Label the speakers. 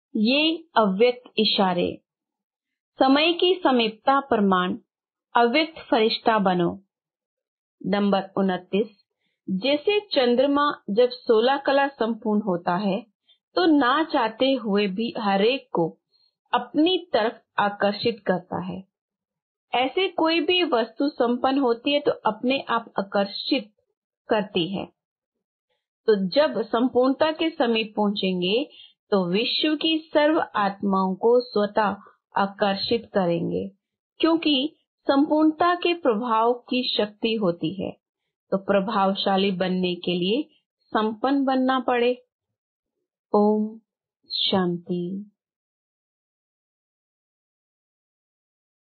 Speaker 1: ये अव्यक्त इशारे। समय की समीपता प्रमाण अव्यक्त फरिश्ता बनो। नंबर 29, जैसे चंद्रमा जब 16 कला संपूर्ण होता है तो ना चाहते हुए भी हरेक को अपनी तरफ आकर्षित करता है, ऐसे कोई भी वस्तु संपन्न होती है तो अपने आप आकर्षित करती है। तो जब संपूर्णता के समीप पहुंचेंगे तो विश्व की सर्व आत्माओं को स्वतः आकर्षित करेंगे, क्योंकि संपूर्णता के प्रभाव की शक्ति होती है। तो प्रभावशाली बनने के लिए संपन्न बनना पड़े। ओम शांति।